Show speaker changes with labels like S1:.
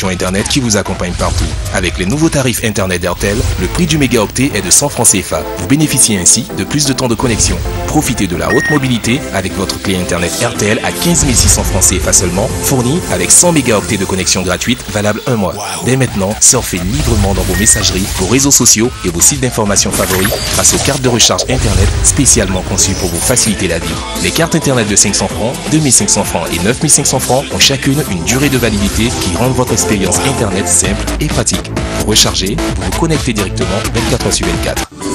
S1: connexion Internet qui vous accompagne partout. Avec les nouveaux tarifs Internet d'Airtel, le prix du mégaoctet est de 100 francs CFA. Vous bénéficiez ainsi de plus de temps de connexion. Profitez de la haute mobilité avec votre clé Internet Airtel à 15 600 francs CFA seulement, fourni avec 100 mégaoctets de connexion gratuite valable un mois. Dès maintenant, surfez librement dans vos messageries, vos réseaux sociaux et vos sites d'information favoris grâce aux cartes de recharge Internet spécialement conçues pour vous faciliter la vie. Les cartes Internet de 500 francs, 2500 francs et 9500 francs ont chacune une durée de validité qui rend votre expérience Internet simple et pratique. Pour recharger, vous vous connectez directement 24h sur 24.